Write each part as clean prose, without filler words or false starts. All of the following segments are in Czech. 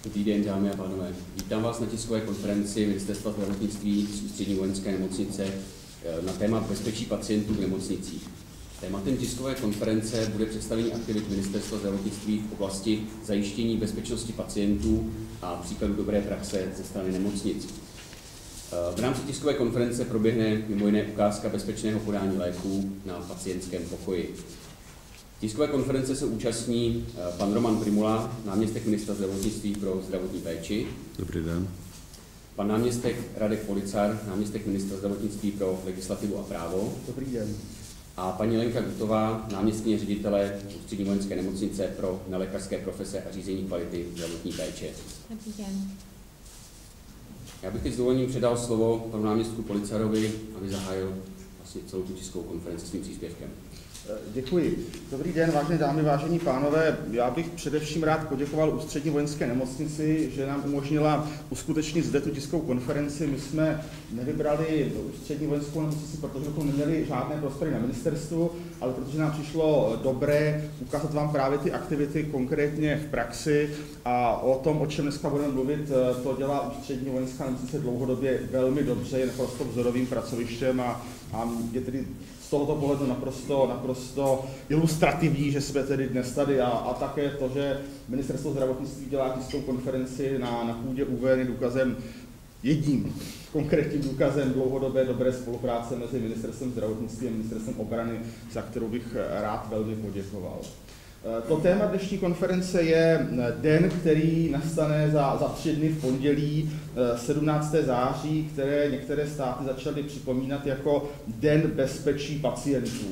Dobrý den, dámy a pánové. Vítám vás na tiskové konferenci Ministerstva zdravotnictví z Ústřední vojenské nemocnice na téma bezpečí pacientů v nemocnicích. Tématem tiskové konference bude představení aktivit Ministerstva zdravotnictví v oblasti zajištění bezpečnosti pacientů a příkladu dobré praxe ze strany nemocnic. V rámci tiskové konference proběhne mimo jiné ukázka bezpečného podání léků na pacientském pokoji. Tiskové konference se účastní pan Roman Prymula, náměstek ministra zdravotnictví pro zdravotní péči. Dobrý den. Pan náměstek Radek Policar, náměstek ministra zdravotnictví pro legislativu a právo. Dobrý den. A paní Lenka Gutová, náměstkyně ředitele Ústřední vojenské nemocnice pro nelékařské profese a řízení kvality zdravotní péče. Dobrý den. Já bych teď s dovolením předal slovo panu náměstku Policarovi, aby zahájil vlastně celou tu tiskovou konferenci svým příspěvkem. Děkuji. Dobrý den, vážené dámy, vážení pánové. Já bych především rád poděkoval Ústřední vojenské nemocnici, že nám umožnila uskutečnit zde tu tiskovou konferenci. My jsme nevybrali Ústřední vojenskou nemocnici, protože bychom neměli žádné prostory na ministerstvu, ale protože nám přišlo dobré ukázat vám právě ty aktivity konkrétně v praxi a o tom, o čem dneska budeme mluvit, to dělá Ústřední vojenská nemocnice dlouhodobě velmi dobře, je naprosto vzorovým pracovištěm a je tedy z tohoto pohledu naprosto ilustrativní, že jsme tedy dnes tady a také to, že Ministerstvo zdravotnictví dělá tiskovou konferenci na půdě ÚVN je důkazem, jedním konkrétním důkazem dlouhodobé dobré spolupráce mezi Ministerstvem zdravotnictví a Ministerstvem obrany, za kterou bych rád velmi poděkoval. To téma dnešní konference je den, který nastane za 3 dny v pondělí 17. září, které některé státy začaly připomínat jako Den bezpečí pacientů.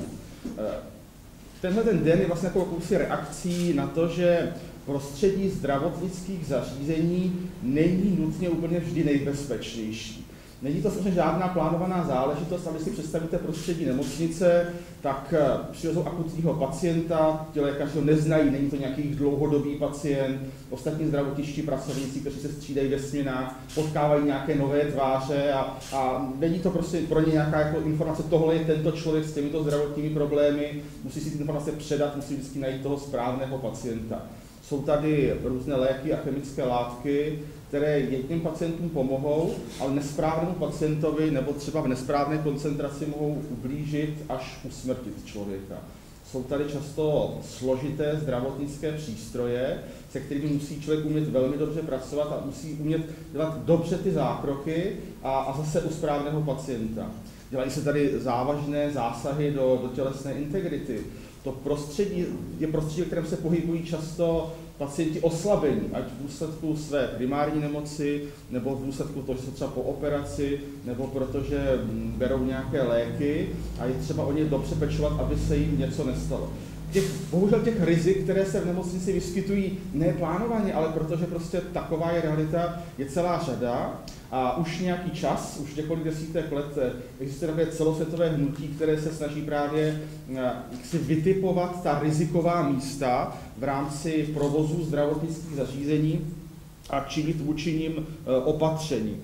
Tenhle ten den je vlastně jako jakousi reakcí na to, že prostředí zdravotnických zařízení není nutně úplně vždy nejbezpečnější. Není to samozřejmě žádná plánovaná záležitost, ale když si představíte prostředí nemocnice, tak přivezou akutního pacienta, ti lékaři ho neznají, není to nějaký dlouhodobý pacient, ostatní zdravotničtí pracovníci, kteří se střídají ve směnách, potkávají nějaké nové tváře a není to prostě pro ně nějaká jako informace, tohle je tento člověk s těmito zdravotními problémy, musí si ty informace předat, musí vždycky najít toho správného pacienta. Jsou tady různé léky a chemické látky, které jedním pacientům pomohou, ale nesprávnému pacientovi nebo třeba v nesprávné koncentraci mohou ublížit až usmrtit člověka. Jsou tady často složité zdravotnické přístroje, se kterými musí člověk umět velmi dobře pracovat a musí umět dělat dobře ty zákroky a zase u správného pacienta. Dělají se tady závažné zásahy do tělesné integrity. To prostředí je prostředí, v kterém se pohybují často pacienti oslabení, ať v důsledku své primární nemoci, nebo v důsledku toho, že jsou třeba po operaci, nebo protože berou nějaké léky a je třeba o ně dobře pečovat, aby se jim něco nestalo. Bohužel těch rizik, které se v nemocnici vyskytují neplánovaně, ale protože prostě taková je realita, je celá řada a už nějaký čas, už několik desítek let existuje takové celosvětové hnutí, které se snaží právě si vytipovat ta riziková místa v rámci provozu zdravotnických zařízení a činit vůči nim opatření.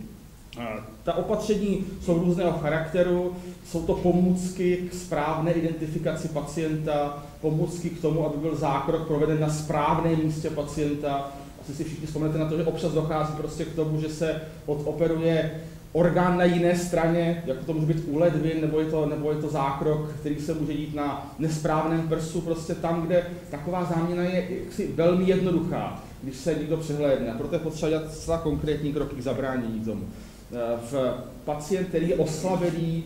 Ta opatření jsou různého charakteru, jsou to pomůcky k správné identifikaci pacienta, pomůcky k tomu, aby byl zákrok proveden na správném místě pacienta. Asi si všichni vzpomenete na to, že občas dochází prostě k tomu, že se odoperuje orgán na jiné straně, jako to může být u ledvin, nebo je to zákrok, který se může dít na nesprávném prsu, prostě tam, kde taková záměna je jaksi velmi jednoduchá, když se někdo přehlédne. A proto je potřeba dělat zcela konkrétní kroky k zabránění tomu. Pacient, který je oslabený,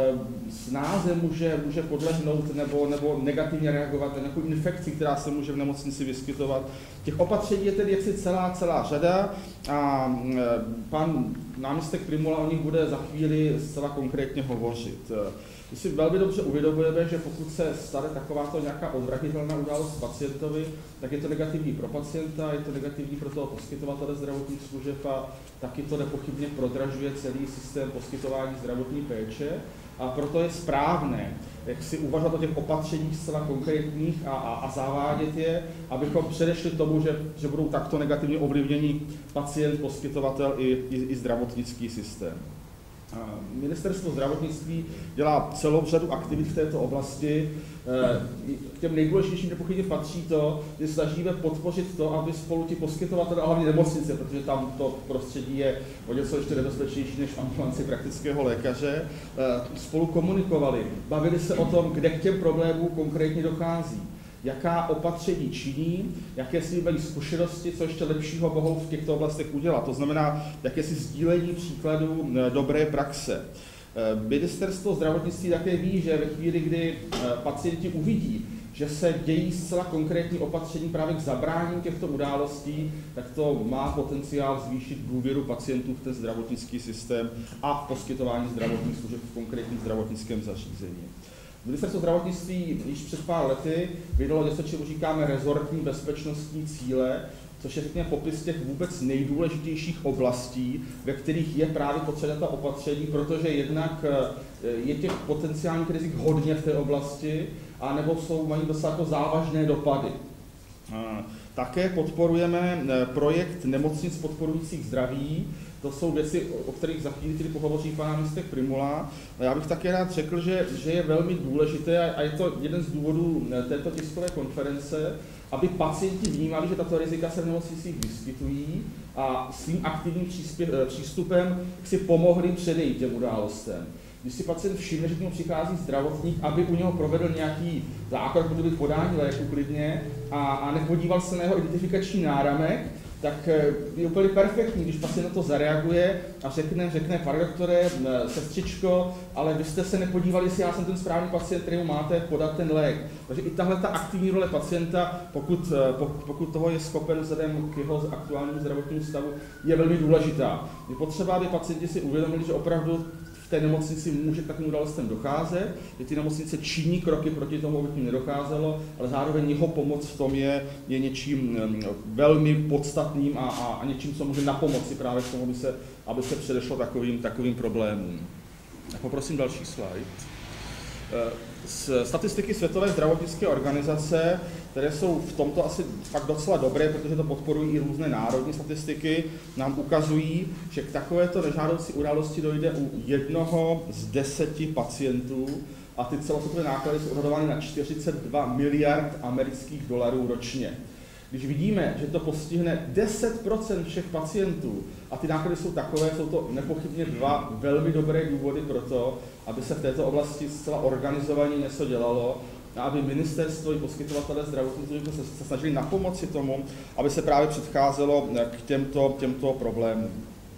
snáze může podlehnout nebo negativně reagovat na nějakou infekci, která se může v nemocnici vyskytovat. Těch opatření je tedy jaksi celá řada a pan náměstek Prymula o nich bude za chvíli zcela konkrétně hovořit. My si velmi dobře uvědomujeme, že pokud se stane takováto nějaká odvratitelná událost pacientovi, tak je to negativní pro pacienta, je to negativní pro toho poskytovatele zdravotních služeb a taky to nepochybně prodražuje celý systém poskytování zdravotní péče. A proto je správné, jak si uvažovat o těch opatřeních zcela konkrétních a zavádět je, abychom předešli tomu, že budou takto negativně ovlivněni pacient, poskytovatel i zdravotnický systém. Ministerstvo zdravotnictví dělá celou řadu aktivit v této oblasti. K těm nejdůležitějším nepochybně patří to, že snažíme podpořit to, aby spolu ti poskytovatelé, a hlavně nemocnice, protože tam to prostředí je o něco ještě nebezpečnější než ambulanci praktického lékaře, spolu komunikovali, bavili se o tom, kde k těm problémům konkrétně dochází, jaká opatření činí, jaké si mají zkušenosti, co ještě lepšího mohou v těchto oblastech udělat. To znamená, jaké si sdílení příkladů dobré praxe. Ministerstvo zdravotnictví také ví, že ve chvíli, kdy pacienti uvidí, že se dějí zcela konkrétní opatření právě k zabránění těchto událostí, tak to má potenciál zvýšit důvěru pacientů v ten zdravotnický systém a v poskytování zdravotních služeb v konkrétním zdravotnickém zařízení. Ministerstvo zdravotnictví již před pár lety vydalo něco, čemu říkáme rezortní bezpečnostní cíle, což je řekněme popis těch vůbec nejdůležitějších oblastí, ve kterých je právě potřeba ta opatření, protože jednak je těch potenciálních rizik hodně v té oblasti, anebo mají docela závažné dopady. Také podporujeme projekt nemocnic podporujících zdraví. To jsou věci, o kterých za chvíli pohovoří pan náměstek Prymula. Já bych také rád řekl, že je velmi důležité, a je to jeden z důvodů této tiskové konference, aby pacienti vnímali, že tato rizika se v nemocnicích vyskytují a svým aktivním přístupem si pomohli předejít těm událostem. Když si pacient všimne, že k němu přichází zdravotník, aby u něho provedl nějaký zákrok, může být podání léku klidně, a nepodíval se na jeho identifikační náramek, tak je úplně perfektní, když pacient na to zareaguje a řekne, pane doktore, sestřičko, ale vy jste se nepodívali, jestli já jsem ten správný pacient, kterému máte podat ten lék. Takže i tahle ta aktivní role pacienta, pokud toho je schopen vzhledem k jeho aktuálnímu zdravotnímu stavu, je velmi důležitá. Je potřeba, aby pacienti si uvědomili, že opravdu v té nemocnici může k takovým událostem docházet, že ty nemocnice činí kroky proti tomu, aby k ním nedocházelo, ale zároveň jeho pomoc v tom je něčím velmi podstatným a něčím, co může napomoci právě k tomu, aby se předešlo takovým problémům. Poprosím další slide. Statistiky Světové zdravotnické organizace, které jsou v tomto asi fakt docela dobré, protože to podporují i různé národní statistiky, nám ukazují, že k takovéto nežádoucí události dojde u 1 z 10 pacientů a ty celosvětové náklady jsou odhadovány na 42 miliard amerických dolarů ročně. Když vidíme, že to postihne 10% všech pacientů a ty náklady jsou takové, jsou to nepochybně 2 velmi dobré důvody pro to, aby se v této oblasti zcela organizovaně něco dělalo a aby ministerstvo i poskytovatelé zdravotnictví se snažili napomoci tomu, aby se právě předcházelo k těmto problémům.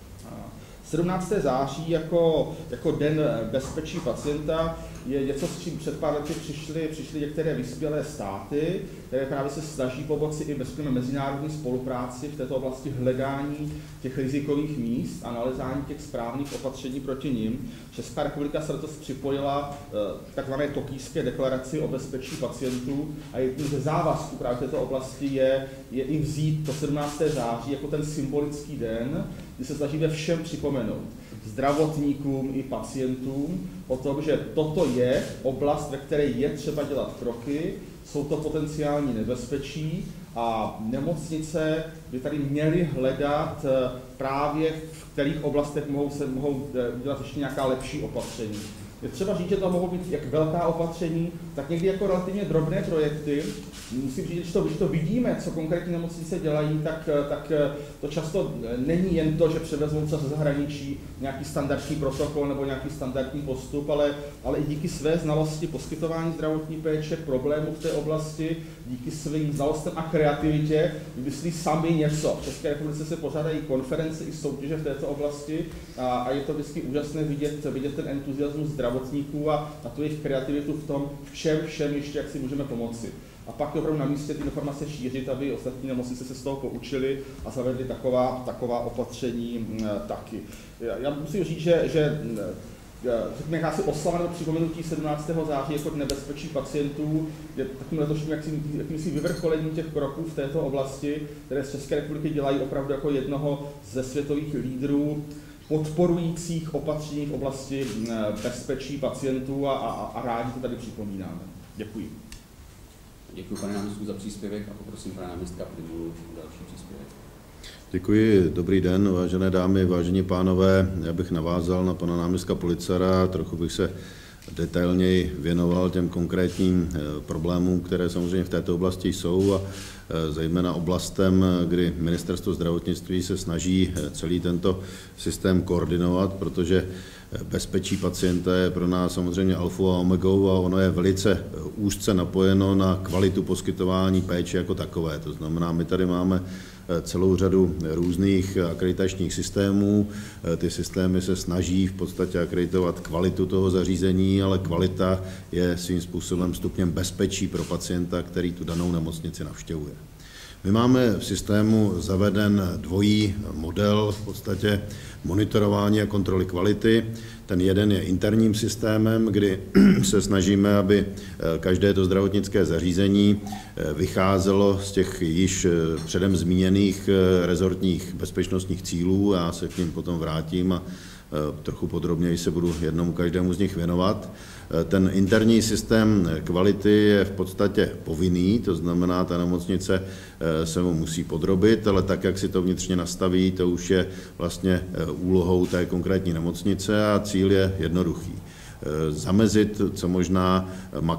17. září jako Den bezpečí pacienta je něco, s čím před pár lety přišly některé vyspělé státy, které právě se snaží pomoci i mezinárodní spolupráci v této oblasti hledání těch rizikových míst a nalezání těch správných opatření proti nim. Česká republika se letos připojila k takzvané Tokijské deklaraci o bezpečí pacientů a jedním ze závazků právě v této oblasti je i vzít to 17. září jako ten symbolický den, kdy se snažíme všem připomenout, zdravotníkům i pacientům, o tom, že toto je oblast, ve které je třeba dělat kroky, jsou to potenciální nebezpečí a nemocnice by tady měly hledat právě v kterých oblastech mohou dělat ještě nějaká lepší opatření. Je třeba říct, že to mohou být jak velká opatření, tak někdy jako relativně drobné projekty. Musím říct, že když to vidíme, co konkrétní nemocnice dělají, tak to často není jen to, že převezmou se ze zahraničí nějaký standardní protokol nebo nějaký standardní postup, ale i díky své znalosti poskytování zdravotní péče, problémů v té oblasti, díky svým znalostem a kreativitě vymyslí sami něco. V České republice se pořádají konference i soutěže v této oblasti a je to vždycky úžasné vidět ten entuziasmus zdravotníků a tu jejich kreativitu v tom, všem ještě, jak si můžeme pomoci. A pak je opravdu na místě ty informace šířit, aby ostatní nemocnice se z toho poučili a zavedli taková opatření taky. Já musím říct, že jakási oslava nebo připomenutí 17. září jako nebezpečí pacientů je takovým letošním jakýmsi vyvrcholením těch kroků v této oblasti, které z České republiky dělají opravdu jako jednoho ze světových lídrů podporujících opatření v oblasti bezpečí pacientů a rádi to tady připomínáme. Děkuji. Děkuji, pane náměstku, za příspěvek a poprosím pana náměstka Prymulu o další příspěvek. Děkuji, dobrý den, vážené dámy, vážení pánové. Já bych navázal na pana náměstka Policara, trochu bych se detailněji věnoval těm konkrétním problémům, které samozřejmě v této oblasti jsou a zejména oblastem, kdy Ministerstvo zdravotnictví se snaží celý tento systém koordinovat, protože bezpečí pacienta je pro nás samozřejmě alfou a omegou a ono je velice úzce napojeno na kvalitu poskytování péče jako takové. To znamená, my tady máme celou řadu různých akreditačních systémů. Ty systémy se snaží v podstatě akreditovat kvalitu toho zařízení, ale kvalita je svým způsobem stupněm bezpečí pro pacienta, který tu danou nemocnici navštěvuje. My máme v systému zaveden dvojí model v podstatě monitorování a kontroly kvality. Ten jeden je interním systémem, kdy se snažíme, aby každé to zdravotnické zařízení vycházelo z těch již předem zmíněných rezortních bezpečnostních cílů. Já se k nim potom vrátím a trochu podrobněji se budu jednomu každému z nich věnovat. Ten interní systém kvality je v podstatě povinný, to znamená, ta nemocnice se mu musí podrobit, ale tak, jak si to vnitřně nastaví, to už je vlastně úlohou té konkrétní nemocnice a cíl je jednoduchý. Zamezit co možná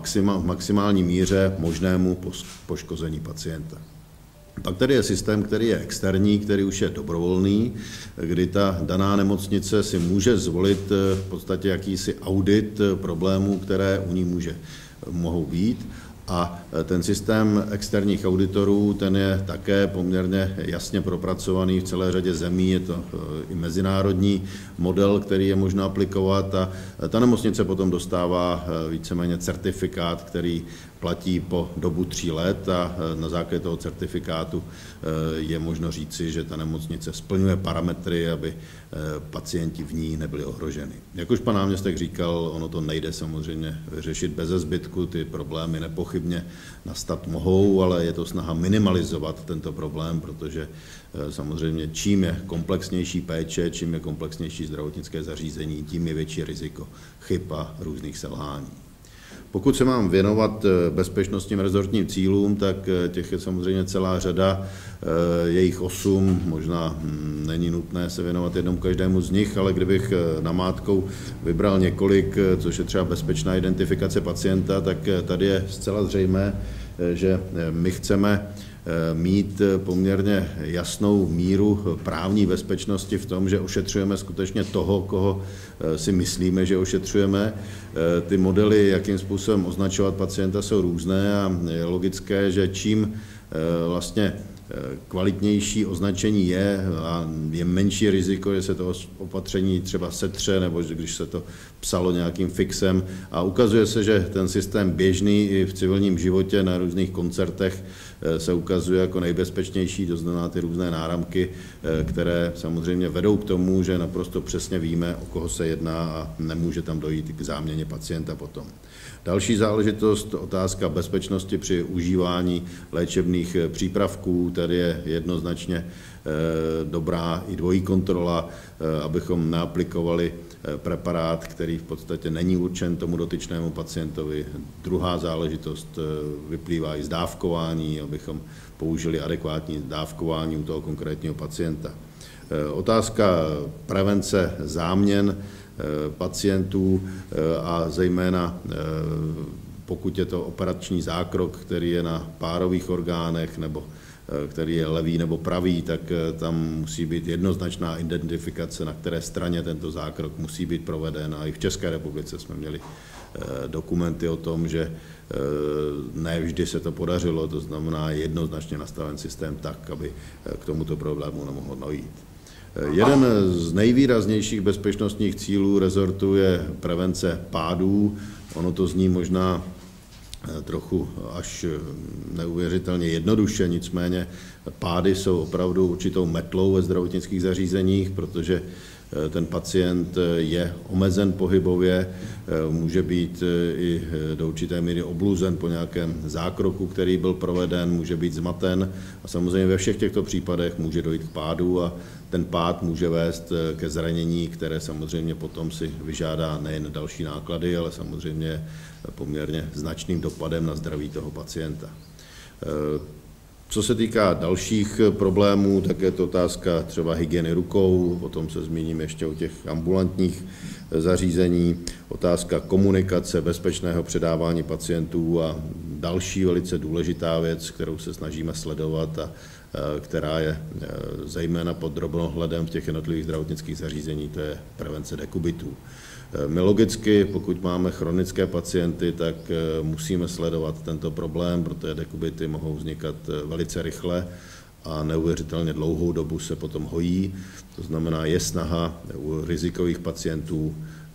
v maximální míře možnému poškození pacienta. Pak tady je systém, který je externí, který už je dobrovolný, kdy ta daná nemocnice si může zvolit v podstatě jakýsi audit problémů, které u ní mohou být. A ten systém externích auditorů, ten je také poměrně jasně propracovaný v celé řadě zemí, je to i mezinárodní model, který je možno aplikovat a ta nemocnice potom dostává víceméně certifikát, který platí po dobu 3 let a na základě toho certifikátu je možno říci, že ta nemocnice splňuje parametry, aby pacienti v ní nebyli ohroženi. Jak už pan náměstek říkal, ono to nejde samozřejmě vyřešit beze zbytku, ty problémy nepochybně nastat mohou, ale je to snaha minimalizovat tento problém, protože samozřejmě čím je komplexnější péče, čím je komplexnější zdravotnické zařízení, tím je větší riziko chyb a různých selhání. Pokud se mám věnovat bezpečnostním rezortním cílům, tak těch je samozřejmě celá řada, je jich 8, možná není nutné se věnovat jednomu každému z nich, ale kdybych namátkou vybral několik, což je třeba bezpečná identifikace pacienta, tak tady je zcela zřejmé, že my chceme mít poměrně jasnou míru právní bezpečnosti v tom, že ošetřujeme skutečně toho, koho si myslíme, že ošetřujeme. Ty modely, jakým způsobem označovat pacienta, jsou různé a je logické, že čím vlastně kvalitnější označení je a je menší riziko, že se to opatření třeba setře nebo když se to psalo nějakým fixem a ukazuje se, že ten systém běžný i v civilním životě na různých koncertech se ukazuje jako nejbezpečnější, to znamená ty různé náramky, které samozřejmě vedou k tomu, že naprosto přesně víme, o koho se jedná a nemůže tam dojít k záměně pacienta potom. Další záležitost, otázka bezpečnosti při užívání léčebných přípravků, tady je jednoznačně dobrá i dvojí kontrola, abychom neaplikovali preparát, který v podstatě není určen tomu dotyčnému pacientovi. Druhá záležitost vyplývá i z dávkování, abychom použili adekvátní dávkování u toho konkrétního pacienta. Otázka prevence záměn pacientů a zejména pokud je to operační zákrok, který je na párových orgánech nebo který je levý nebo pravý, tak tam musí být jednoznačná identifikace, na které straně tento zákrok musí být proveden. A i v České republice jsme měli dokumenty o tom, že ne vždy se to podařilo, to znamená jednoznačně nastaven systém tak, aby k tomuto problému nemohlo dojít. Jeden z nejvýraznějších bezpečnostních cílů rezortu je prevence pádů. Ono to zní možná trochu až neuvěřitelně jednoduše, nicméně pády jsou opravdu určitou metlou ve zdravotnických zařízeních, protože ten pacient je omezen pohybově, může být i do určité míry obluzen po nějakém zákroku, který byl proveden, může být zmaten a samozřejmě ve všech těchto případech může dojít k pádu a ten pád může vést ke zranění, které samozřejmě potom si vyžádá nejen další náklady, ale samozřejmě poměrně značným dopadem na zdraví toho pacienta. Co se týká dalších problémů, tak je to otázka třeba hygieny rukou, o tom se zmíním ještě o těch ambulantních zařízení, otázka komunikace, bezpečného předávání pacientů a další velice důležitá věc, kterou se snažíme sledovat a která je zejména pod drobnohledem v těch jednotlivých zdravotnických zařízení, to je prevence dekubitů. My logicky, pokud máme chronické pacienty, tak musíme sledovat tento problém, protože dekubity mohou vznikat velice rychle a neuvěřitelně dlouhou dobu se potom hojí. To znamená, je snaha u rizikových pacientů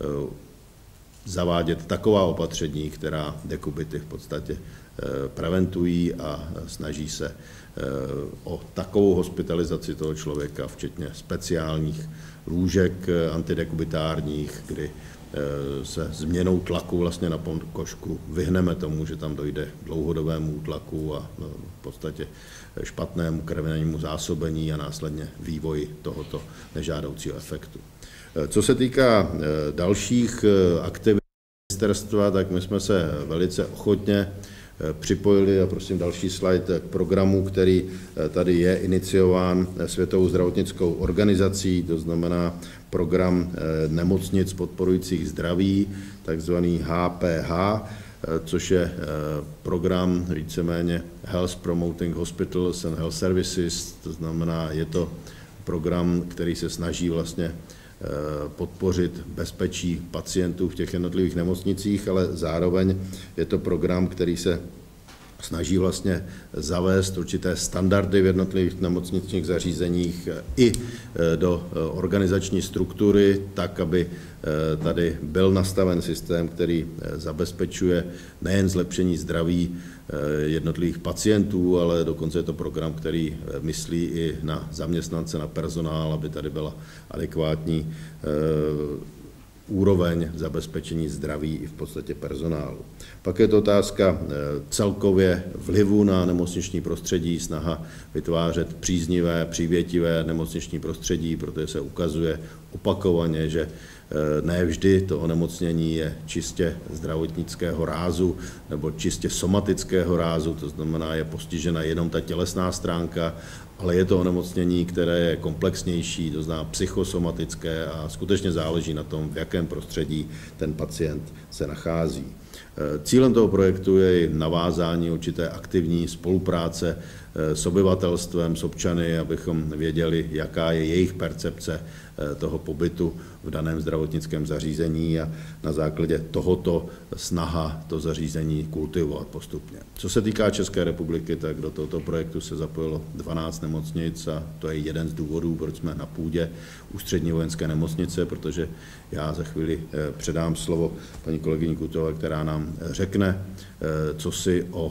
zavádět taková opatření, která dekubity v podstatě preventují a snaží se o takovou hospitalizaci toho člověka, včetně speciálních lůžek antidekubitárních, kdy se změnou tlaku vlastně na pokožku vyhneme tomu, že tam dojde k dlouhodobému útlaku a v podstatě špatnému krevnému zásobení a následně vývoji tohoto nežádoucího efektu. Co se týká dalších aktivit ministerstva, tak my jsme se velice ochotně připojili, a prosím další slide, k programu, který tady je iniciován Světovou zdravotnickou organizací, to znamená program nemocnic podporujících zdraví, takzvaný HPH, což je program víceméně Health Promoting Hospitals and Health Services, to znamená, je to program, který se snaží vlastně podpořit bezpečí pacientů v těch jednotlivých nemocnicích, ale zároveň je to program, který se snaží vlastně zavést určité standardy v jednotlivých nemocničních zařízeních i do organizační struktury, tak, aby tady byl nastaven systém, který zabezpečuje nejen zlepšení zdraví jednotlivých pacientů, ale dokonce je to program, který myslí i na zaměstnance, na personál, aby tady byla adekvátní úroveň zabezpečení zdraví i v podstatě personálu. Pak je to otázka celkově vlivu na nemocniční prostředí, snaha vytvářet příznivé, přívětivé nemocniční prostředí, protože se ukazuje opakovaně, že ne vždy to onemocnění je čistě zdravotnického rázu nebo čistě somatického rázu, to znamená, je postižena jenom ta tělesná stránka, ale je to onemocnění, které je komplexnější, to znamená psychosomatické a skutečně záleží na tom, v jakém prostředí ten pacient se nachází. Cílem toho projektu je navázání určité aktivní spolupráce s obyvatelstvem, s občany, abychom věděli, jaká je jejich percepce toho pobytu v daném zdravotnickém zařízení a na základě tohoto snaha to zařízení kultivovat postupně. Co se týká České republiky, tak do tohoto projektu se zapojilo 12 nemocnic a to je jeden z důvodů, proč jsme na půdě Ústřední vojenské nemocnice, protože já za chvíli předám slovo paní kolegyni Kutové, která nám řekne, co si o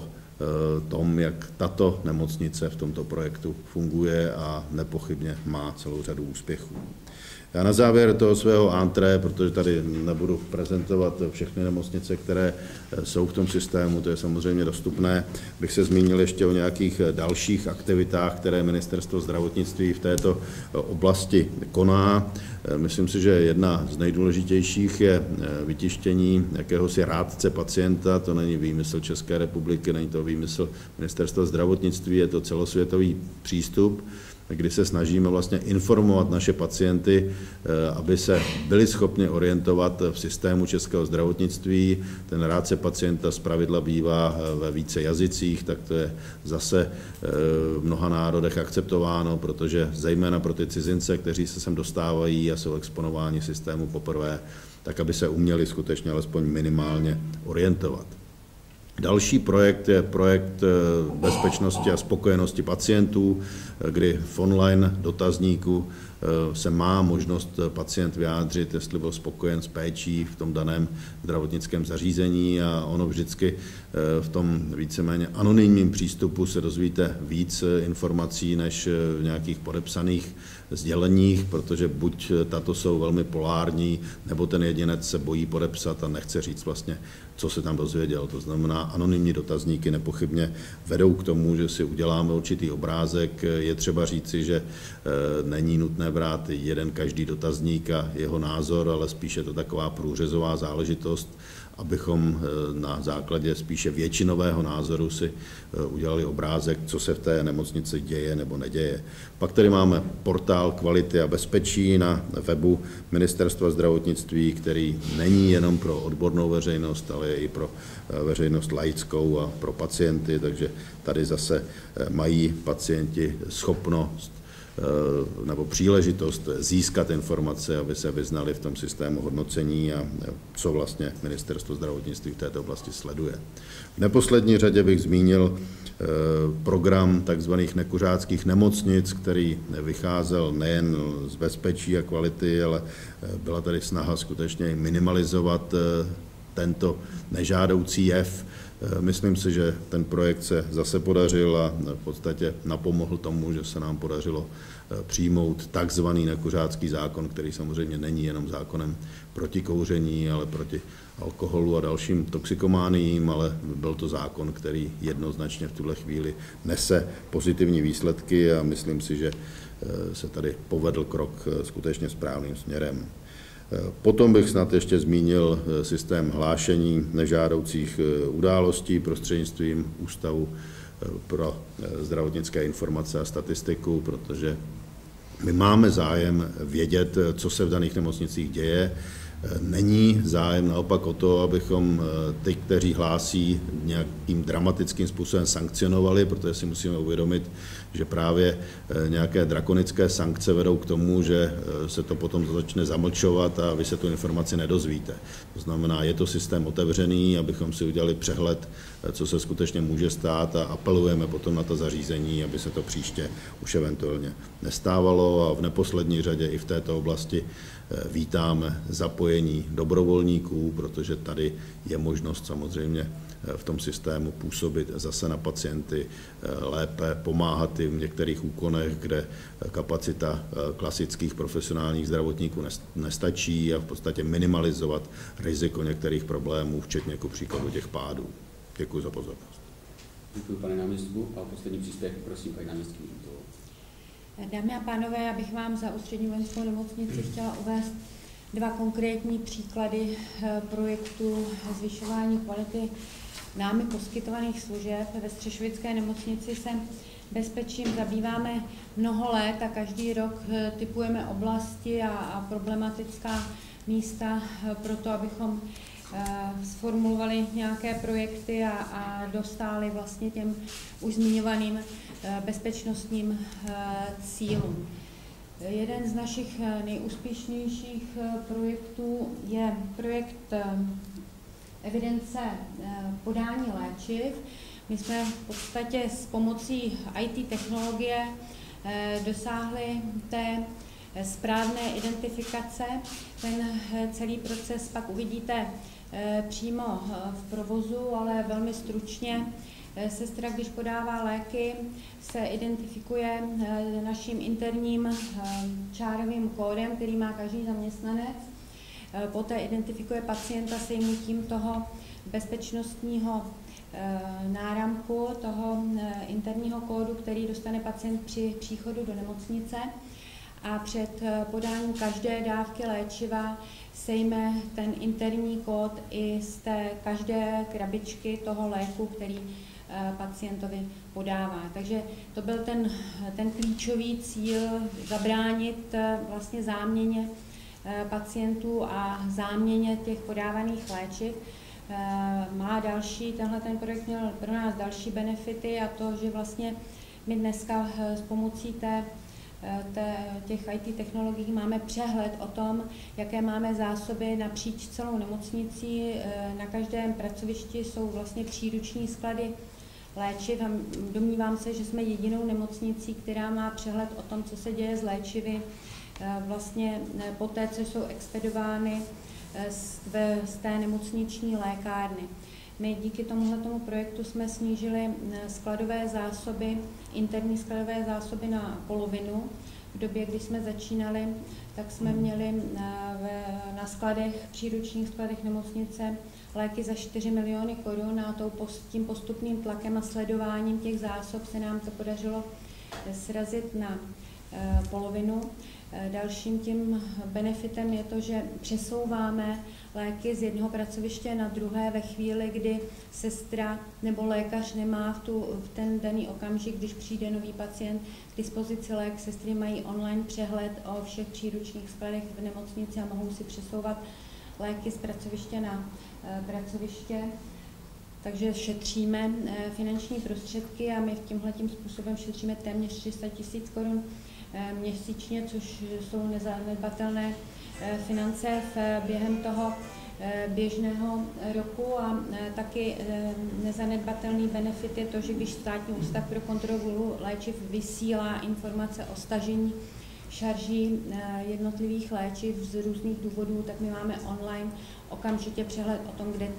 tom, jak tato nemocnice v tomto projektu funguje a nepochybně má celou řadu úspěchů. Já na závěr toho svého antré, protože tady nebudu prezentovat všechny nemocnice, které jsou v tom systému, to je samozřejmě dostupné, bych se zmínil ještě o nějakých dalších aktivitách, které Ministerstvo zdravotnictví v této oblasti koná. Myslím si, že jedna z nejdůležitějších je vytištění jakéhosi rádce pacienta, to není výmysl České republiky, není to výmysl Ministerstva zdravotnictví, je to celosvětový přístup, kdy se snažíme vlastně informovat naše pacienty, aby se byli schopni orientovat v systému českého zdravotnictví. Ten rádce pacienta zpravidla bývá ve více jazycích, tak to je zase v mnoha národech akceptováno, protože zejména pro ty cizince, kteří se sem dostávají a jsou exponováni systému poprvé, tak aby se uměli skutečně alespoň minimálně orientovat. Další projekt je projekt bezpečnosti a spokojenosti pacientů, kdy v online dotazníku se má možnost pacient vyjádřit, jestli byl spokojen s péčí v tom daném zdravotnickém zařízení a ono vždycky v tom víceméně anonymním přístupu se dozvíte víc informací než v nějakých podepsaných sděleních, protože buď tato jsou velmi polární, nebo ten jedinec se bojí podepsat a nechce říct vlastně, co se tam dozvěděl. To znamená, anonymní dotazníky nepochybně vedou k tomu, že si uděláme určitý obrázek. Je třeba říci, že není nutné brát jeden každý dotazník a jeho názor, ale spíše to taková průřezová záležitost abychom na základě spíše většinového názoru si udělali obrázek, co se v té nemocnici děje nebo neděje. Pak tady máme portál kvality a bezpečí na webu Ministerstva zdravotnictví, který není jenom pro odbornou veřejnost, ale i pro veřejnost laickou a pro pacienty, takže tady zase mají pacienti schopnost nebo příležitost získat informace, aby se vyznali v tom systému hodnocení a co vlastně Ministerstvo zdravotnictví v této oblasti sleduje. V neposlední řadě bych zmínil program takzvaných nekuřáckých nemocnic, který vycházel nejen z bezpečí a kvality, ale byla tady snaha skutečně minimalizovat tento nežádoucí jev. Myslím si, že ten projekt se zase podařil a v podstatě napomohl tomu, že se nám podařilo přijmout takzvaný nekuřácký zákon, který samozřejmě není jenom zákonem proti kouření, ale proti alkoholu a dalším toxikomániím, ale byl to zákon, který jednoznačně v tuhle chvíli nese pozitivní výsledky a myslím si, že se tady povedl krok skutečně správným směrem. Potom bych snad ještě zmínil systém hlášení nežádoucích událostí prostřednictvím Ústavu pro zdravotnické informace a statistiku, protože my máme zájem vědět, co se v daných nemocnicích děje. Není zájem naopak o to, abychom ty, kteří hlásí, nějakým dramatickým způsobem sankcionovali, protože si musíme uvědomit, že právě nějaké drakonické sankce vedou k tomu, že se to potom začne zamlčovat a vy se tu informaci nedozvíte. To znamená, je to systém otevřený, abychom si udělali přehled, co se skutečně může stát a apelujeme potom na to zařízení, aby se to příště už eventuálně nestávalo a v neposlední řadě i v této oblasti vítáme zapojení dobrovolníků, protože tady je možnost samozřejmě v tom systému působit zase na pacienty, lépe pomáhat i v některých úkonech, kde kapacita klasických profesionálních zdravotníků nestačí a v podstatě minimalizovat riziko některých problémů, včetně ku příkladu těch pádů. Děkuji za pozornost. Děkuji, pane náměstku. A poslední příspěvek, prosím, paní náměstkyni. Dámy a pánové, já bych vám za Ústřední vojenskou nemocnici chtěla uvést dva konkrétní příklady projektu zvyšování kvality námi poskytovaných služeb. Ve Střešovické nemocnici se bezpečím zabýváme mnoho let a každý rok tipujeme oblasti a problematická místa pro to, abychom sformulovali nějaké projekty a dostáli vlastně těm už zmiňovaným bezpečnostním cílům. Jeden z našich nejúspěšnějších projektů je projekt evidence podání léčiv. My jsme v podstatě s pomocí IT technologie dosáhli té správné identifikace. Ten celý proces pak uvidíte přímo v provozu, ale velmi stručně. Sestra, když podává léky, se identifikuje naším interním čárovým kódem, který má každý zaměstnanec. Poté identifikuje pacienta sejmutím toho bezpečnostního náramku, toho interního kódu, který dostane pacient při příchodu do nemocnice. A před podáním každé dávky léčiva sejme ten interní kód i z té každé krabičky toho léku, který pacientovi podává. Takže to byl ten klíčový cíl zabránit vlastně záměně pacientů a záměně těch podávaných léčiv. Má tenhle ten projekt měl pro nás další benefity a to, že vlastně my dneska s pomocí těch IT technologií máme přehled o tom, jaké máme zásoby napříč celou nemocnicí. Na každém pracovišti jsou vlastně příruční sklady léčiv a domnívám se, že jsme jedinou nemocnicí, která má přehled o tom, co se děje s léčivy vlastně po té, co jsou expedovány z té nemocniční lékárny. My díky tomuto projektu jsme snížili skladové zásoby, interní skladové zásoby na polovinu. V době, kdy jsme začínali, tak jsme měli na skladech, příručních skladech nemocnice léky za 4 miliony korun a tím postupným tlakem a sledováním těch zásob se nám to podařilo srazit na polovinu. Dalším tím benefitem je to, že přesouváme léky z jednoho pracoviště na druhé ve chvíli, kdy sestra nebo lékař nemá v ten daný okamžik, když přijde nový pacient k dispozici lék. Sestry mají online přehled o všech příručních skladech v nemocnici a mohou si přesouvat léky z pracoviště na pracoviště. Takže šetříme finanční prostředky a my tímhletím způsobem šetříme téměř 300 000 korun měsíčně, což jsou nezanedbatelné finance během toho běžného roku a taky nezanedbatelný benefit je to, že když Státní ústav pro kontrolu léčiv vysílá informace o stažení šarží jednotlivých léčiv z různých důvodů, tak my máme online okamžitě přehled o tom, kde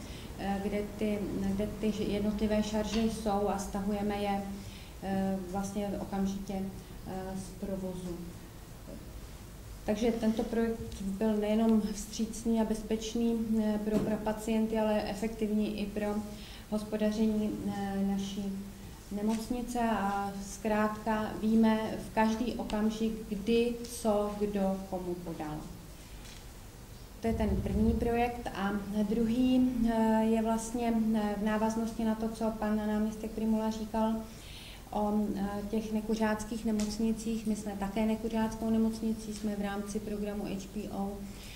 ty jednotlivé šarže jsou a stahujeme je vlastně okamžitě z provozu. Takže tento projekt byl nejenom vstřícný a bezpečný pro pacienty, ale efektivní i pro hospodaření naší nemocnice a zkrátka víme v každý okamžik, kdy, co, kdo, komu podal. To je ten první projekt a druhý je vlastně v návaznosti na to, co pan náměstek Prymula říkal o těch nekuřáckých nemocnicích. My jsme také nekuřáckou nemocnicí, jsme v rámci programu HPO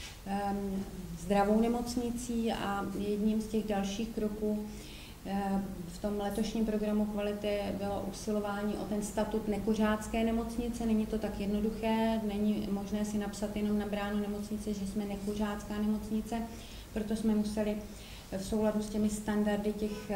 zdravou nemocnicí a jedním z těch dalších kroků v tom letošním programu kvality bylo usilování o ten statut nekuřácké nemocnice. Není to tak jednoduché, není možné si napsat jenom na bránu nemocnice, že jsme nekuřácká nemocnice, proto jsme museli v souladu s těmi standardy,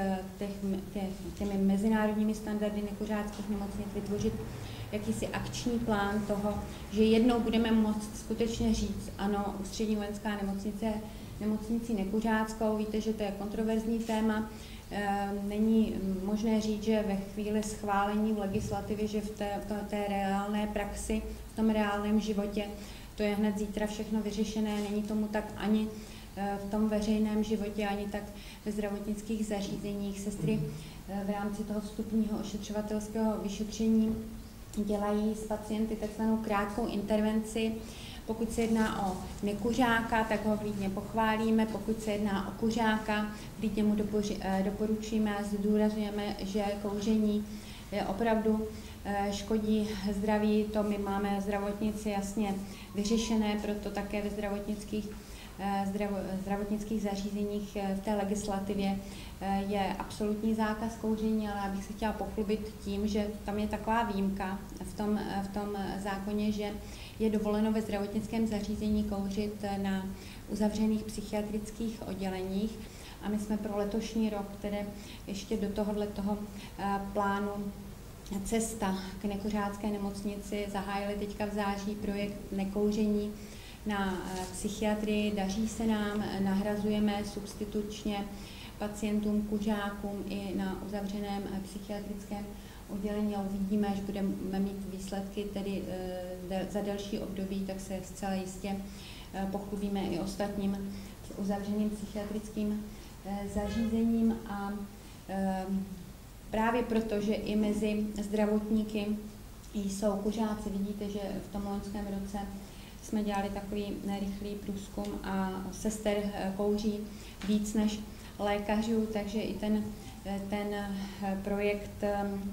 těmi mezinárodními standardy nekuřáckých nemocnic vytvořit jakýsi akční plán toho, že jednou budeme moct skutečně říct, ano, Ústřední vojenská nemocnice je nemocnicí nekuřáckou. Víte, že to je kontroverzní téma. Není možné říct, že ve chvíli schválení v legislativě, že v té reálné praxi, v tom reálném životě, to je hned zítra všechno vyřešené. Není tomu tak ani v tom veřejném životě, ani tak ve zdravotnických zařízeních. Sestry v rámci toho vstupního ošetřovatelského vyšetření dělají s pacienty takzvanou krátkou intervenci. Pokud se jedná o nekuřáka, tak ho vlídně pochválíme. Pokud se jedná o kuřáka, vlídně mu doporučíme a zdůrazňujeme, že kouření je opravdu škodí zdraví. To my máme zdravotníci jasně vyřešené, proto také ve zdravotnických zařízeních v té legislativě je absolutní zákaz kouření, ale já bych se chtěla pochlubit tím, že tam je taková výjimka v tom zákoně, že je dovoleno ve zdravotnickém zařízení kouřit na uzavřených psychiatrických odděleních a my jsme pro letošní rok, které ještě do tohoto plánu Cesta k nekuřácké nemocnici zahájili teďka v září projekt nekouření na psychiatrii. Daří se nám, nahrazujeme substitučně pacientům, kuřákům i na uzavřeném psychiatrickém oddělení a uvidíme, až budeme mít výsledky tedy za delší období, tak se zcela jistě pochlubíme i ostatním uzavřeným psychiatrickým zařízením a právě proto, že i mezi zdravotníky jsou kuřáci. Vidíte, že v tom loňském roce jsme dělali takový rychlý průzkum a sester kouří víc než lékařů, takže i ten projekt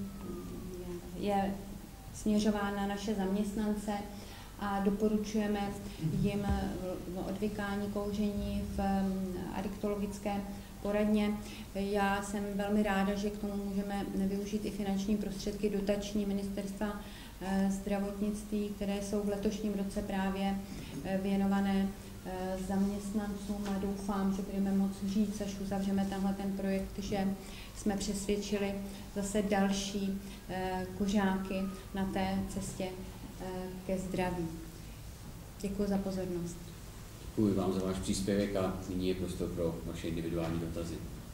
je směřován na naše zaměstnance a doporučujeme jim odvykání kouření v adiktologické poradně. Já jsem velmi ráda, že k tomu můžeme využít i finanční prostředky dotační ministerstva zdravotnictví, které jsou v letošním roce právě věnované zaměstnancům a doufám, že budeme moci říct, až uzavřeme tenhle ten projekt, že jsme přesvědčili zase další kuřáky na té cestě ke zdraví. Děkuji za pozornost. Děkuji vám za váš příspěvek a nyní je prostor pro vaše individuální dotazy.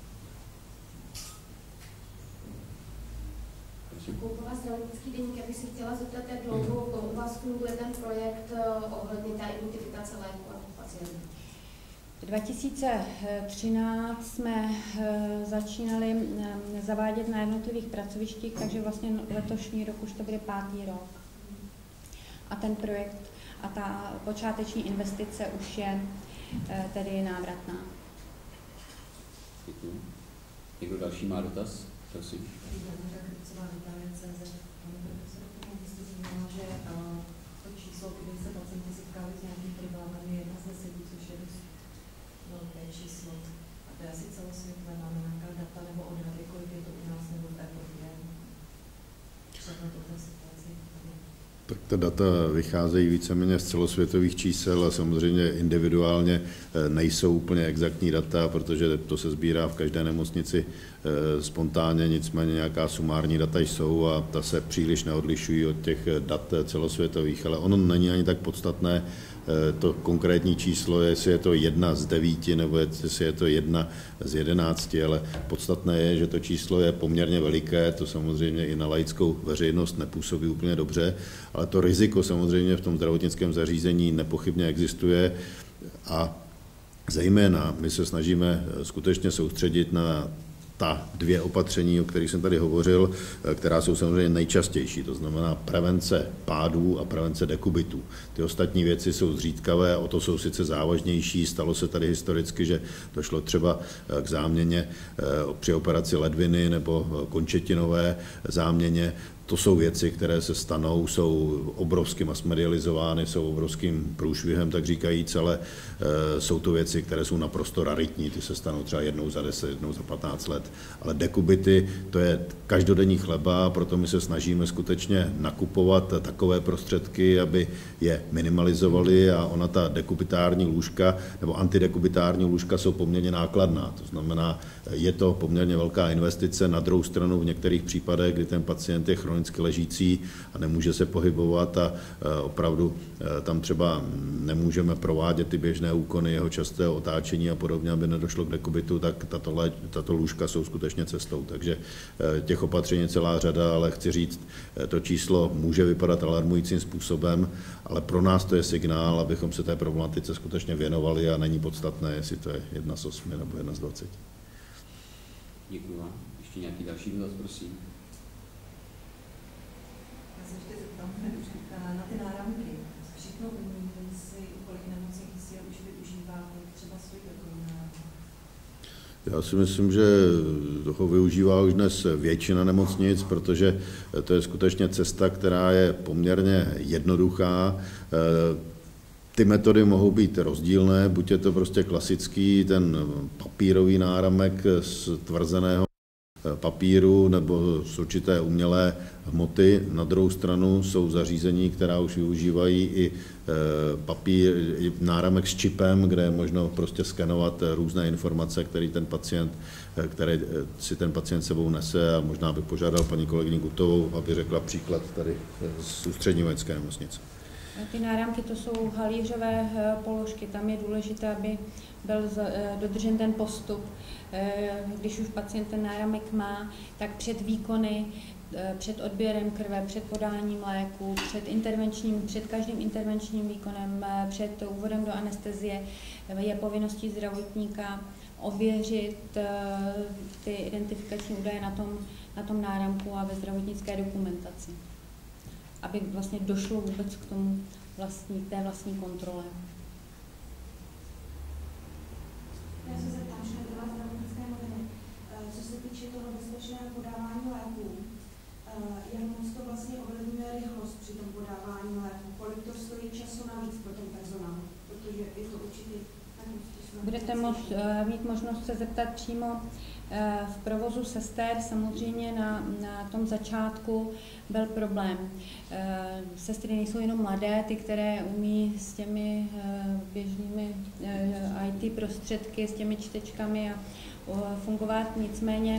Koupila zdravotnický deník, já bych se chtěla zeptat, jak dlouho u vás funguje ten projekt ohledně té identifikace léku a pacientů? 2013 jsme začínali zavádět na jednotlivých pracovištích, takže vlastně letošní rok už to bude 5. rok. a ten projekt a ta počáteční investice už je tedy návratná. Děkuji. Někdo další má dotaz? Prosím. Že to číslo, kdy se pacienti setkávají s nějakým problémem, je 1 z 10, což je dost velké číslo. A to je asi celosvětové, máme nějaká data nebo odhady, kolik je to u nás nebo v Evropě. Třeba to té situaci. Tak ta data vycházejí víceméně z celosvětových čísel a samozřejmě individuálně nejsou úplně exaktní data, protože to se sbírá v každé nemocnici spontánně, nicméně nějaká sumární data jsou a ta se příliš neodlišují od těch dat celosvětových, ale ono není ani tak podstatné to konkrétní číslo, jestli je to 1 z 9 nebo jestli je to 1 z 11, ale podstatné je, že to číslo je poměrně veliké, to samozřejmě i na laickou veřejnost nepůsobí úplně dobře, ale to riziko samozřejmě v tom zdravotnickém zařízení nepochybně existuje a zejména my se snažíme skutečně soustředit na ta 2 opatření, o kterých jsem tady hovořil, která jsou samozřejmě nejčastější, to znamená prevence pádů a prevence dekubitů. Ty ostatní věci jsou zřídkavé, o to jsou sice závažnější, stalo se tady historicky, že došlo třeba k záměně při operaci ledviny nebo končetinové záměně. To jsou věci, které se stanou, jsou obrovsky masmedializovány, jsou obrovským průšvihem, tak říkajíc, ale jsou to věci, které jsou naprosto raritní, ty se stanou třeba 1 za 10, 1 za 15 let. Ale dekubity, to je každodenní chleba, proto my se snažíme skutečně nakupovat takové prostředky, aby je minimalizovaly a ona ta dekubitární lůžka nebo antidekubitární lůžka jsou poměrně nákladná. To znamená, je to poměrně velká investice, na druhou stranu v některých případech, kdy ten pacient je chronicky ležící a nemůže se pohybovat a opravdu tam třeba nemůžeme provádět ty běžné úkony jeho častého otáčení a podobně, aby nedošlo k dekubitu, tak tato lůžka jsou skutečně cestou. Takže těch opatření je celá řada, ale chci říct, to číslo může vypadat alarmujícím způsobem, ale pro nás to je signál, abychom se té problematice skutečně věnovali a není podstatné, jestli to je 1 z 8 nebo 1 z 20. Děkuji vám. Ještě nějaký další dotaz, prosím. Já se ještě zeptám na ty náramky. Všechno umí, si kolik nemocnic je už využívá, kolik třeba stojí takový náramky? Já si myslím, že toho využívá už dnes většina nemocnic, protože to je skutečně cesta, která je poměrně jednoduchá. Ty metody mohou být rozdílné, buď je to prostě klasický ten papírový náramek z tvrzeného papíru nebo z určité umělé hmoty. Na druhou stranu jsou zařízení, která už využívají i papír, i náramek s čipem, kde je možno prostě skenovat různé informace, které si ten pacient sebou nese a možná by požádal paní kolegyni Gutovou, aby řekla příklad tady z Ústřední vojenské nemocnice. Ty náramky to jsou halířové položky, tam je důležité, aby byl dodržen ten postup. Když už pacient ten náramek má, tak před výkony, před odběrem krve, před podáním léku, před každým intervenčním výkonem, před úvodem do anestezie je povinností zdravotníka ověřit ty identifikační údaje na tom náramku a ve zdravotnické dokumentaci, aby vlastně došlo vůbec k tomu té vlastní kontrole. Já se zeptám, že nebyla zdravotnické noviny. Co se týče toho bezpečného podávání léků, jak moc to vlastně ovlivňuje rychlost při tom podávání léků? Kolik to stojí času navíc pro ten personál? Protože je to určitě... Budete mít možnost se zeptat přímo v provozu sester. Samozřejmě na tom začátku byl problém. Sestry nejsou jenom mladé, ty, které umí s těmi běžnými IT prostředky, s těmi čtečkami a fungovat. Nicméně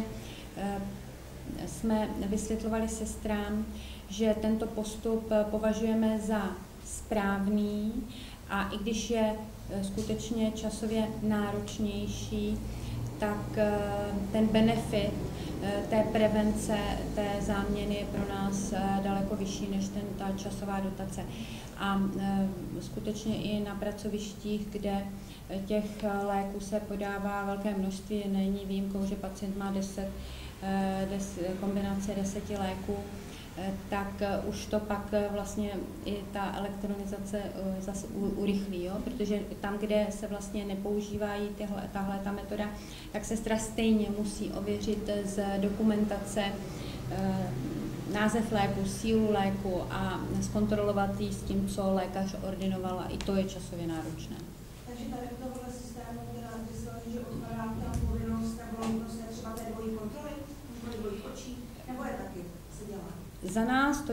jsme vysvětlovali sestrám, že tento postup považujeme za správný a i když je skutečně časově náročnější, tak ten benefit té prevence, té záměny je pro nás daleko vyšší než ta časová dotace. A skutečně i na pracovištích, kde těch léků se podává velké množství, není výjimkou, že pacient má kombinace 10 léků, tak už to pak vlastně i ta elektronizace zase urychlí, jo? Protože tam, kde se vlastně nepoužívají tahle ta metoda, tak sestra stejně musí ověřit z dokumentace název léku, sílu léku a zkontrolovat ji s tím, co lékař ordinoval, a i to je časově náročné. Takže tady v tohle systému, kdy se že odpadá ta povinnost nebo nutnost třeba té dvojí kontroly, dvojích očí, nebo je taky se dělá? Za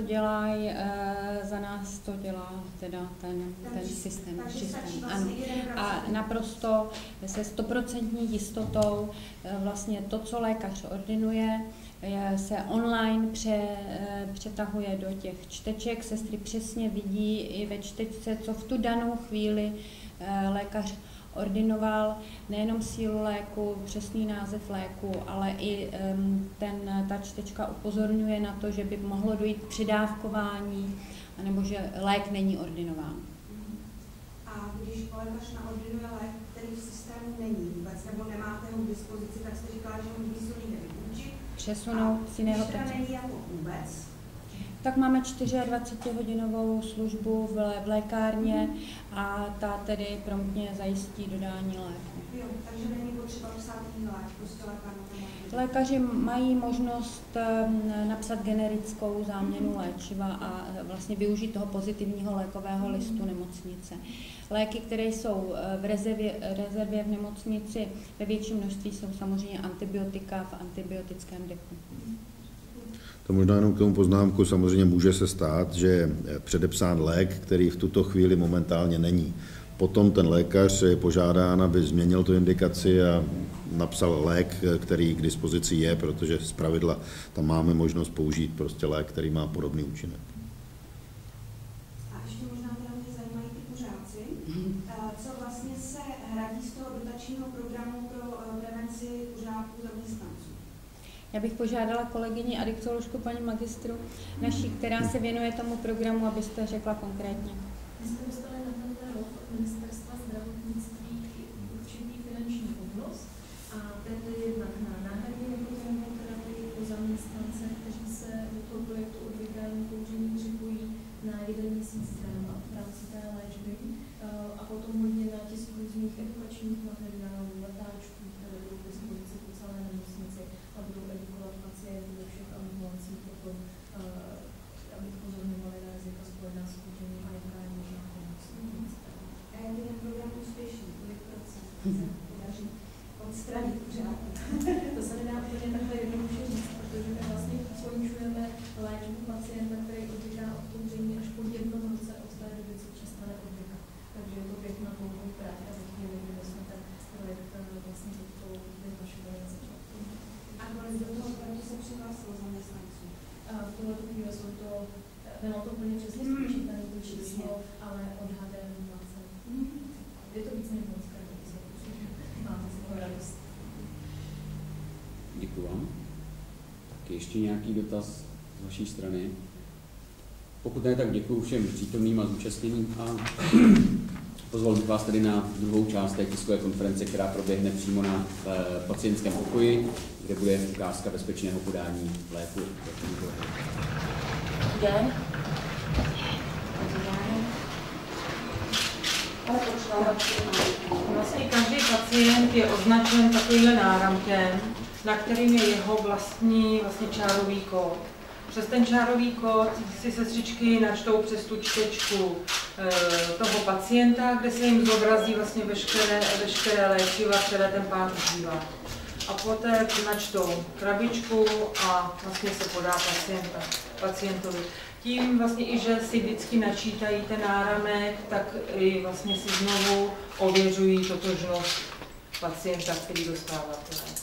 nás to dělá teda ten systém. Ano. A naprosto se 100% jistotou vlastně to, co lékař ordinuje, se online přetahuje do těch čteček. Sestry přesně vidí i ve čtečce, co v tu danou chvíli lékař ordinoval, nejenom sílu léku, přesný název léku, ale i ta čtečka upozorňuje na to, že by mohlo dojít k přidávkování, anebo že lék není ordinován. A když lékař naordinuje lék, který v systému není vůbec, nebo nemáte ho k dispozici, tak jste říkala, že ho musí někde vyučit. Přesunout z jiného pacienta. Není jako vůbec? Tak máme 24hodinovou službu v lékárně a ta tedy promptně zajistí dodání léku. Jo, takže není potřeba psát lék, prostě lékárna. Lékaři mají možnost napsat generickou záměnu léčiva a vlastně využít toho pozitivního lékového listu nemocnice. Léky, které jsou v rezervě v nemocnici ve větším množství, jsou samozřejmě antibiotika v antibiotickém deku. To možná jenom k tomu poznámku, samozřejmě může se stát, že je předepsán lék, který v tuto chvíli momentálně není. Potom ten lékař je požádán, aby změnil tu indikaci a napsal lék, který k dispozici je, protože zpravidla tam máme možnost použít prostě lék, který má podobný účinek. A ještě možná teda mě zajímají ty kuřáci. Co vlastně se hradí z toho dotačního programu pro prevenci kuřáků zaměstnanců? Já bych požádala kolegyni adiktoložku, paní magistru naší, která se věnuje tomu programu, abyste řekla konkrétně. My jsme dostali na tento rok od Ministerstva zdravotnictví určitý finanční bonus a ten je jednak na náhradní nikotinovou terapii pro zaměstnance, kteří se do toho projektu odvykání kouření připojí na 1 měsíc zdarma v rámci té léčby a potom hodně na tisk různých edukačních materiálů, letáčků, které budou k dispozici po celé nemocnici a budou edukovat pacienty ve všech ambulancích o tom, aby upozorňovali na rizika spojená s kouřením a jaká je možná pomoc. A jak je ten program úspěšný? Kolik procent se podaří odstranit kuřáky? To se nedá úplně takhle jednoduše říct, protože my vlastně skončujeme léčbu pacienta, který odvyká od kouření až po 1 roce od té doby, co přestane odvykat. Takže je to běh na dlouhou trať a ve chvíli, kdy jsme ten projekt vlastně do toho vyhlašovali na začátku. A kolik do toho projektu se přihlásilo zaměstnanců? V tuhleto chvíli jsou to, nemám to úplně přesně spočítané to číslo, ale odhadem 20. Je to víc než moc, máte z toho radost. Děkuji vám. Tak ještě nějaký dotaz z vaší strany? Pokud ne, tak děkuji všem přítomným a zúčastněným a pozval bych vás tedy na druhou část té tiskové konference, která proběhne přímo na pacientském pokoji, kde bude ukázka bezpečného podání léku. Den. Vlastně každý pacient je označen takovýmhle náramkem, na kterým je jeho vlastní čárový kód. Přes ten čárový kód si sestřičky načtou přes tu čtečku toho pacienta, kde se jim zobrazí vlastně veškeré léčiva, které ten pán užívá. A poté načtou krabičku a vlastně se podá pacientovi. Tím vlastně i, že si vždycky načítají ten náramek, tak i vlastně si znovu ověřují totožnost pacienta, který dostává to léky.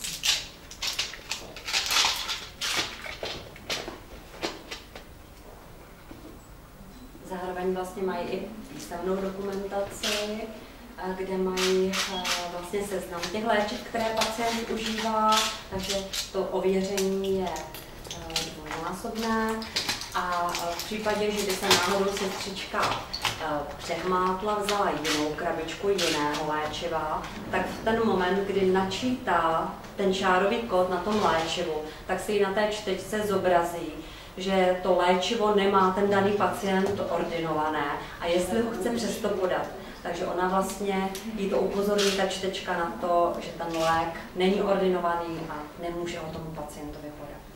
Zároveň vlastně mají i písemnou dokumentaci, kde mají vlastně seznam těch léčiv, které pacient užívá, takže to ověření je dvojnásobné. A v případě, že by se náhodou sestřička přehmátla, vzala jinou krabičku jiného léčiva, tak v ten moment, kdy načítá ten čárový kód na tom léčivu, tak se jí na té čtečce zobrazí, že to léčivo nemá ten daný pacient ordinované a jestli ho chce přesto podat. Takže ona vlastně, jí to upozorní ta čtečka na to, že ten lék není ordinovaný a nemůže ho tomu pacientovi podat.